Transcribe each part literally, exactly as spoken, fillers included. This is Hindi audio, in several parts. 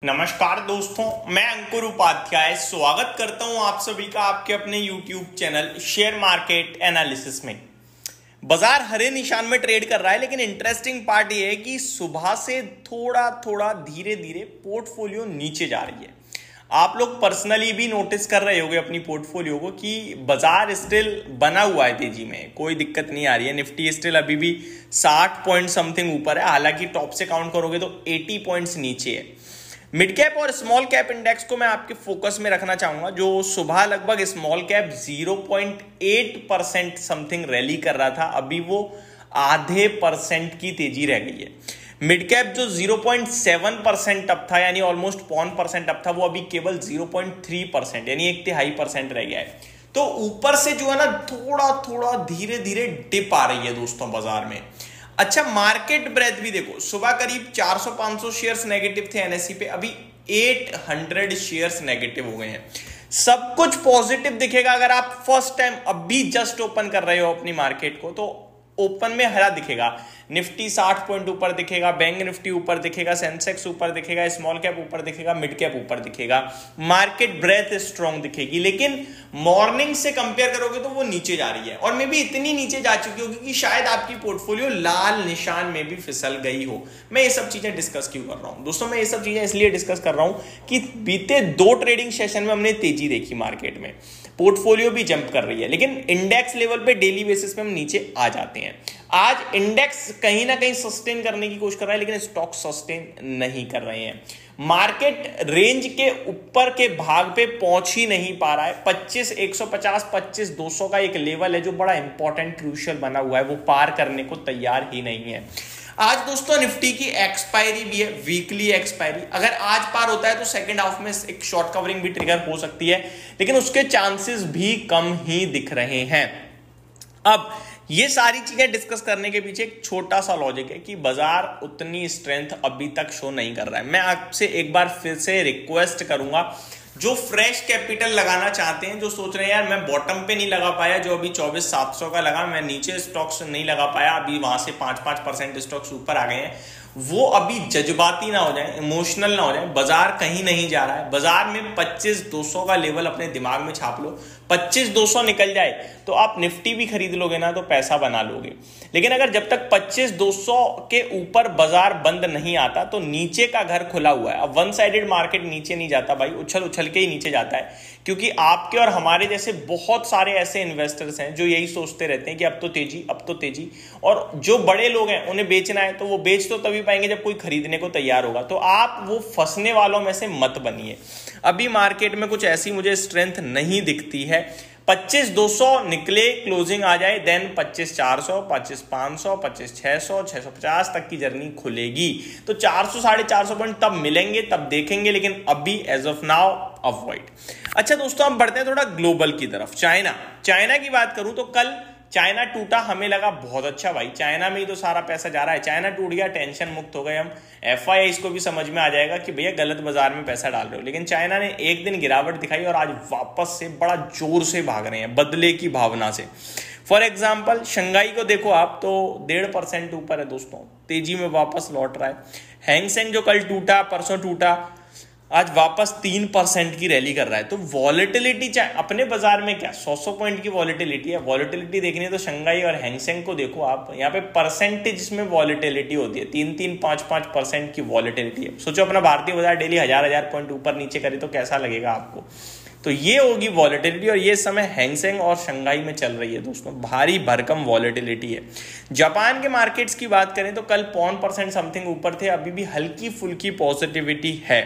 नमस्कार दोस्तों, मैं अंकुर उपाध्याय स्वागत करता हूं आप सभी का आपके अपने YouTube channel share market analysis में। बाजार हरे निशान में ट्रेड कर रहा है, लेकिन इंटरेस्टिंग पार्ट ये है कि सुबह से थोड़ा थोड़ा धीरे धीरे पोर्टफोलियो नीचे जा रही है। आप लोग पर्सनली भी नोटिस कर रहे होंगे अपनी पोर्टफोलियो को कि बाजार स्टिल बना हुआ है तेजी में, कोई दिक्कत नहीं आ रही है। निफ्टी स्टिल अभी भी साठ पॉइंट समथिंग ऊपर है, हालांकि टॉप से काउंट करोगे तो अस्सी पॉइंट्स नीचे है। मिड कैप और स्मॉल कैप इंडेक्स को मैं आपके फोकस में रखना चाहूंगा, जो सुबह लगभग small cap zero point eight percent something rally कर रहा था, अभी वो आधे परसेंट की तेजी रह गई है। मिड कैप जो zero point seven percent up था, यानी ऑलमोस्ट पौन परसेंट अप था, वो अभी केवल ज़ीरो पॉइंट थ्री परसेंट यानी एक तिहाई परसेंट रह गया है। तो ऊपर से जो है ना थोड़ा थोड़ा धीरे धीरे डिप आ रही है दोस्तों बाजार में। अच्छा, मार्केट ब्रेथ भी देखो, सुबह करीब चार सौ पाँच सौ शेयर्स नेगेटिव थे एनएसई पे, अभी आठ सौ शेयर्स नेगेटिव हो गए हैं। सब कुछ पॉजिटिव दिखेगा अगर आप फर्स्ट टाइम अभी जस्ट ओपन कर रहे हो अपनी मार्केट को, तो ओपन में हरा दिखेगा। निफ्टी साठ पॉइंट ऊपर दिखेगा, बैंक निफ्टी ऊपर दिखेगा, सेंसेक्स ऊपर दिखेगा, स्मॉल कैप ऊपर दिखेगा, मिड कैप ऊपर दिखेगा, मार्केट ब्रेथ स्ट्रॉन्ग दिखेगी। लेकिन मॉर्निंग से कंपेयर करोगे तो वो नीचे जा रही है, और मे भी इतनी नीचे जा चुकी होगी कि शायद आपकी पोर्टफोलियो लाल निशान में भी फिसल गई हो। मैं ये सब चीजें डिस्कस क्यों कर रहा हूं दोस्तों? मैं ये सब चीजें इसलिए डिस्कस कर रहा हूं कि बीते दो ट्रेडिंग सेशन में हमने तेजी देखी मार्केट में, पोर्टफोलियो भी जंप कर रही है, लेकिन इंडेक्स लेवल पे डेली बेसिस पे हम नीचे आ जाते हैं। आज इंडेक्स कहीं ना कहीं सस्टेन करने की कोशिश कर रहा है, लेकिन स्टॉक सस्टेन नहीं कर रहे हैं। मार्केट रेंज के ऊपर के भाग पे पहुंच ही नहीं पा रहा है। पच्चीस एक सौ पचास पच्चीस दो सौ का एक लेवल है जो बड़ा इंपॉर्टेंट क्रूशियल बना हुआ है, वो पार करने को तैयार ही नहीं है। आज दोस्तों निफ्टी की एक्सपायरी भी है, वीकली एक्सपायरी। अगर आज पार होता है तो सेकंड हाफ में एक शॉर्ट कवरिंग भी ट्रिगर हो सकती है, लेकिन उसके चांसेस भी कम ही दिख रहे हैं। अब ये सारी चीजें डिस्कस करने के पीछे एक छोटा सा लॉजिक है कि बाजार उतनी स्ट्रेंथ अभी तक शो नहीं कर रहा है। मैं आपसे एक बार फिर से रिक्वेस्ट करूंगा, जो फ्रेश कैपिटल लगाना चाहते हैं, जो सोच रहे हैं यार मैं बॉटम पे नहीं लगा पाया, जो अभी चौबीस सात सौ का लगा, मैं नीचे स्टॉक्स नहीं लगा पाया, अभी वहां से पांच पांच परसेंट स्टॉक्स ऊपर आ गए हैं, वो अभी जज्बाती ना हो जाए, इमोशनल ना हो जाए। बाजार कहीं नहीं जा रहा है। बाजार में पच्चीस दो सौ का लेवल अपने दिमाग में छाप लो, पच्चीस दो सौ निकल जाए तो आप निफ्टी भी खरीद लोगे ना, तो पैसा बना लोगे। लेकिन अगर जब तक पच्चीस दो सौ के ऊपर बाजार बंद नहीं आता तो नीचे का घर खुला हुआ है। अब वन साइडेड मार्केट नीचे नहीं जाता भाई, उछल उछल के ही नीचे जाता है, क्योंकि आपके और हमारे जैसे बहुत सारे ऐसे इन्वेस्टर्स हैं जो यही सोचते रहते हैं कि अब तो तेजी अब तो तेजी, और जो बड़े लोग हैं उन्हें बेचना है तो वो बेच तो तभी पाएंगे जब कोई खरीदने को तैयार होगा। तो आप वो फंसने वालों में से मत बनिए। अभी मार्केट में कुछ ऐसी मुझे स्ट्रेंथ नहीं दिखती है। पच्चीस दो सौ निकले, क्लोजिंग आ जाए, देन पच्चीस चार सौ, पच्चीस पाँच सौ, पच्चीस छह सौ, छह सौ पचास तक की जर्नी खुलेगी। तो चार सौ साढ़े चार सौ पॉइंट तब मिलेंगे, तब देखेंगे, लेकिन अभी एज ऑफ नाउ अवॉइड। अच्छा दोस्तों, हम बढ़ते हैं थोड़ा ग्लोबल की तरफ। चाइना चाइना की बात करूं तो कल चाइना टूटा, हमें लगा बहुत अच्छा भाई, चाइना में ही तो सारा पैसा जा रहा है। चाइना टूट गया, टेंशन मुक्त हो गए हम। एफ आई आई इसको भी समझ में आ जाएगा कि भैया गलत बाजार में पैसा डाल रहे हो। लेकिन चाइना ने एक दिन गिरावट दिखाई और आज वापस से बड़ा जोर से भाग रहे हैं बदले की भावना से। फॉर एग्जाम्पल शंघाई को देखो आप, तो डेढ़ परसेंट ऊपर है दोस्तों, तेजी में वापस लौट रहा है। हैंग सेंग जो कल टूटा, परसों टूटा, आज वापस तीन परसेंट की रैली कर रहा है। तो वॉलेटिलिटी चाहे अपने बाजार में क्या सौ सौ पॉइंट की वॉलेटिलिटी है। वॉलेटिलिटी देखनी है तो शंघाई और हैंगसेंग को देखो आप, यहाँ पे परसेंटेज में वॉलेटिलिटी होती है, तीन तीन पांच पांच परसेंट की वॉलेटिलिटी है। सोचो अपना भारतीय बाजार डेली हजार हजार पॉइंट ऊपर नीचे करे तो कैसा लगेगा आपको। तो ये होगी वॉलेटिलिटी, और ये समय हैंगसेंग और शंघाई में चल रही है दोस्तों, भारी भरकम वॉलेटिलिटी है। जापान के मार्केट्स की बात करें तो कल पौन परसेंट समथिंग ऊपर थे, अभी भी हल्की फुल्की पॉजिटिविटी है।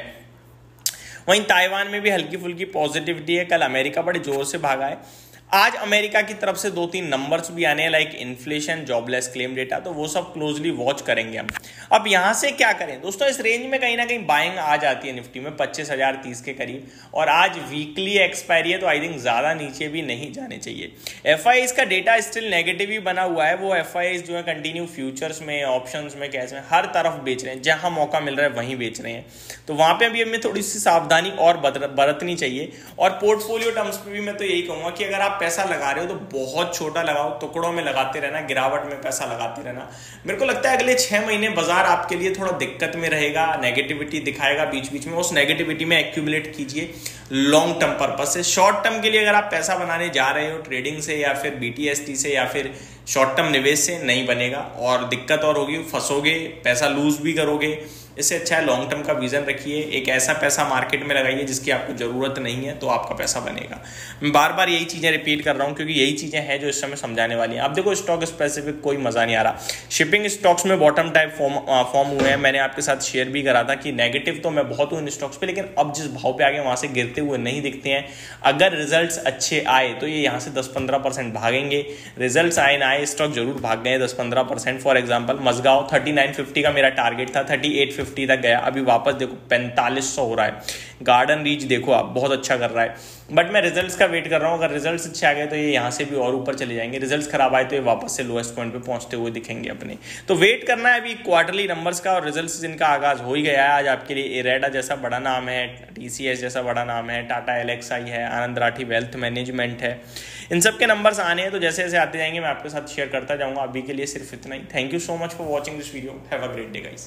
वहीं ताइवान में भी हल्की फुल्की पॉजिटिविटी है। कल अमेरिका बड़े जोर से भागा है। आज अमेरिका की तरफ से दो तीन नंबर्स भी आने हैं, like inflation, jobless claim data, तो वो सब क्लोजली वॉच करेंगे हम। अब यहां से क्या करें दोस्तों, इस रेंज में कहीं ना कहीं बाइंग आ जाती है निफ्टी में पच्चीस हजार तीस के करीब, और आज वीकली एक्सपायरी है तो आई थिंक ज्यादा नीचे भी नहीं जाने चाहिए। एफ आई का डेटा स्टिल नेगेटिव ही बना हुआ है। वो एफ आई जो है कंटिन्यू फ्यूचर्स में, ऑप्शंस में, कैश में, हर तरफ बेच रहे हैं, जहां मौका मिल रहा है वहीं बेच रहे हैं। तो वहां पे अभी हमें थोड़ी सी सावधानी और बरतनी चाहिए। और पोर्टफोलियो टर्म्स पे भी मैं तो यही कहूंगा कि अगर आप आप पैसा लगा रहे हो तो बहुत छोटा लगाओ, टुकड़ों में लगाते रहना, गिरावट में पैसा लगाते रहना। मेरे को लगता है अगले छह महीने बाजार आपके लिए थोड़ा दिक्कत में रहेगा, नेगेटिविटी दिखाएगा बीच बीच में, उस नेगेटिविटी में एक्यूमुलेट कीजिए लॉन्ग टर्म पर्पस से। शॉर्ट टर्म के लिए अगर आप पैसा बनाने जा रहे हो ट्रेडिंग से या फिर बीटीएसटी से या फिर शॉर्ट टर्म निवेश से, नहीं बनेगा और दिक्कत और होगी, फंसोगे, पैसा लूज भी करोगे। इससे अच्छा है लॉन्ग टर्म का विजन रखिए, एक ऐसा पैसा मार्केट में लगाइए जिसकी आपको जरूरत नहीं है, तो आपका पैसा बनेगा। मैं बार बार यही चीजें रिपीट कर रहा हूं क्योंकि यही चीजें हैं जो इस समय समझाने वाली हैं। अब देखो स्टॉक स्पेसिफिक कोई मजा नहीं आ रहा, शिपिंग स्टॉक्स में बॉटम टाइप फॉर्म फॉर्म हुए हैं। मैंने आपके साथ शेयर भी करा था कि नेगेटिव तो मैं बहुत हूं इन स्टॉक्स पे, लेकिन अब जिस भाव पे आ गए वहां से गिरते हुए नहीं दिखते हैं। अगर रिजल्ट्स अच्छे आए तो ये यहाँ से दस पंद्रह परसेंट भागेंगे, रिजल्ट्स आए ना आए स्टॉक जरूर भाग गए दस पंद्रह percent. For example Mazagon thirty nine fifty का मेरा टारगेट था, थर्टी एट फिफ्टी तक गया, अभी वापस देखो पैंतालीस सौ हो रहा है। गार्डन रीच देखो आप बहुत अच्छा कर रहा है, बट मैं रिजल्ट्स का वेट कर रहा हूं। अगर रिजल्ट्स अच्छे आ गए तो ये यहां से भी और ऊपर चले जाएंगे, रिजल्ट्स खराब आए तो ये वापस से लोएस्ट पॉइंट पे पहुंचते हुए दिखेंगे अपने। तो वेट करना है अभी क्वार्टरली नंबर्स का, और रिजल्ट्स जिनका आगाज हो ही गया है आज आपके लिए। इरेडा जैसा बड़ा नाम है, टीसीएस जैसा बड़ा नाम है, टाटा एलेक्साई है, आनंद राठी वेल्थ मैनेजमेंट है, इन सब के नंबर्स आने हैं। तो जैसे जैसे आते जाएंगे मैं आपके साथ शेयर करता जाऊंगा। अभी के लिए सिर्फ इतना ही। Thank you so much for watching this video. Have a great day guys.